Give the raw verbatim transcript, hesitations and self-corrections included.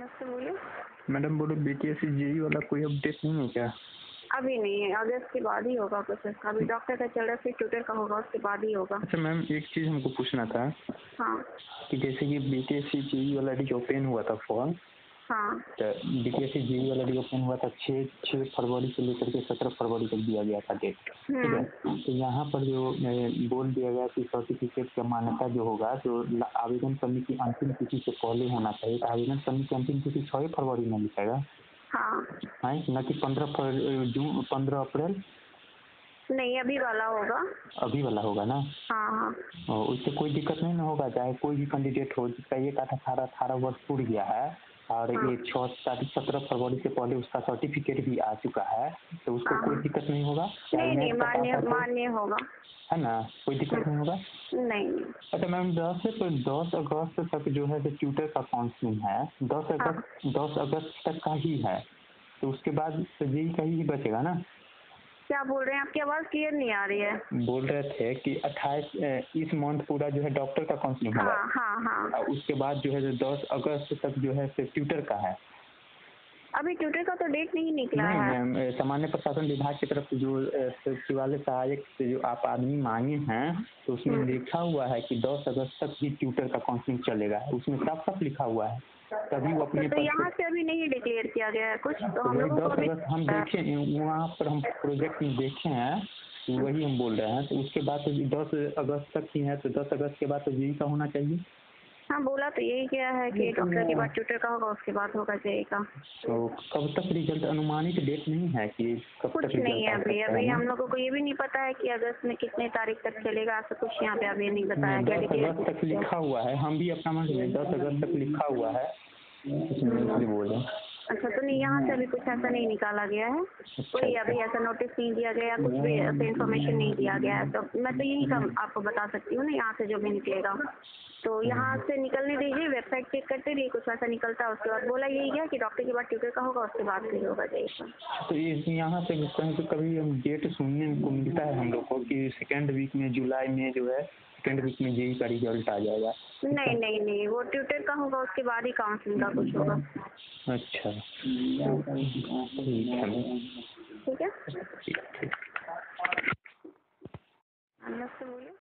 नमस्ते, बोलिए। मैडम बोलो, बीटीएस जेई वाला कोई अपडेट नहीं है क्या? अभी नहीं है, अगस्त के बाद ही होगा कुछ इसका। अभी डॉक्टर का चल रहा है, फिर ट्यूटर का होगा, उसके बाद ही होगा। अच्छा मैम, एक चीज़ हमको पूछना था। हाँ कि जैसे कि बीटीएस जेई वाला जो ओपन हुआ था फॉर्म, हाँ तो बीटीएस जेई वाला जो ओपन हुआ था छः छः फरवरी से लेकर के सत्रह फरवरी तक दिया गया था डेट, ठीक है। तो यहाँ पर जो ए, बोल दिया गया कि सर्टिफिकेट का मान्यता जो होगा जो आवेदन करने की अंतिम तिथि से पहले होना चाहिए। तो आवेदन करने की अंतिम तिथि छः फरवरी में लिखेगा, हाँ है न कि पंद्रह जून पंद्रह अप्रैल? नहीं, अभी वाला होगा। अभी वाला होगा ना? हाँ हाँ और उससे कोई दिक्कत नहीं ना होगा? चाहे कोई भी कैंडिडेट हो जिसका एक अठारह अठारह वर्ष पूर गया है और हाँ ये छः तारीख सत्रह फरवरी से पहले उसका सर्टिफिकेट भी आ चुका है, तो उसको हाँ कोई हाँ। दिक्कत नहीं होगा? नहीं नहीं, नेट मान्य कटा मान्य होगा। है ना, कोई दिक्कत नहीं होगा? नहीं नहीं। अच्छा मैम, दस से दस अगस्त तक जो है जो ट्यूटर का काउंसलिंग है, दस हाँ, अगस्त दस अगस्त तक का ही है, तो उसके बाद जेई का ही बचेगा ना? क्या बोल रहे हैं? आपकी आवाज़ क्लियर नहीं आ रही है। बोल रहे थे कि अट्ठाईस इस मंथ पूरा जो है डॉक्टर का काउंसलिंग होगा। हाँ हाँ हाँ। और उसके बाद जो है जो दस अगस्त तक जो है ट्यूटर का है। अभी ट्यूटर का तो डेट नहीं निकला नहीं है। मैम, सामान्य प्रशासन विभाग की तरफ से जो अ, सचिवालय सहायक से जो आप आदमी मांगे हैं, तो उसमें हम्म। लिखा हुआ है कि दस अगस्त तक ही ट्यूटर का काउंसलिंग चलेगा। उसमें साफ साफ लिखा हुआ है, तभी वो तो, अपने तो पद यहाँ से अभी नहीं डिक्लेयर किया गया है कुछ, तो तो हम वही लोगों को दस अभी। अगस्त हम देखे वहाँ पर, हम प्रोजेक्ट में देखे हैं, तो वही हम बोल रहे हैं। तो उसके बाद तो दस अगस्त तक ही है, तो दस अगस्त के बाद तो जेई का होना चाहिए। हाँ, बोला तो यही गया है कि डॉक्टर के बाद ट्यूटर का होगा, उसके बाद होगा जेई का। तो कब तक रिजल्ट? अनुमानित डेट नहीं है कि कब कुछ तक नहीं रिजल्ट है आ अभी। सकता है अभी ना? हम लोगों को ये भी नहीं पता है कि अगस्त में कितने तारीख तक चलेगा, ऐसा कुछ यहाँ पे अभी नहीं बताया गया। दस अगस्त तक लिखा हुआ है, हम भी अपना मान लें दस अगस्त तक लिखा हुआ है, इसलिए बोल रहे हैं। अच्छा, तो नहीं, यहाँ से अभी कुछ ऐसा नहीं निकाला गया है। कोई अभी ऐसा नोटिस नहीं दिया गया, कुछ भी ऐसा इन्फॉर्मेशन नहीं दिया गया है। तो मैं तो यही कम आपको बता सकती हूँ ना, यहाँ से जो भी निकलेगा। तो यहाँ से निकलने दीजिए, वेबसाइट चेक करते रहिए, कुछ ऐसा निकलता है उसके बाद बोला यही गया कि डॉक्टर के बाद ट्यूटर का होगा, उसके बाद फिर होगा जेई का। तो ये यहाँ से कहीं तो कभी हम डेट सुनने को मिलता है हम लोग को कि सेकेंड वीक में जुलाई में जो है सेकेंड वीक में जेई का रिजल्ट आ जाएगा। नहीं नहीं नहीं, वो ट्यूटर का होगा, उसके बाद ही काउंसलिंग का कुछ होगा। अच्छा ठीक है मैम। ठीक है। ठीक ठीक। नमस्ते, बोलिए।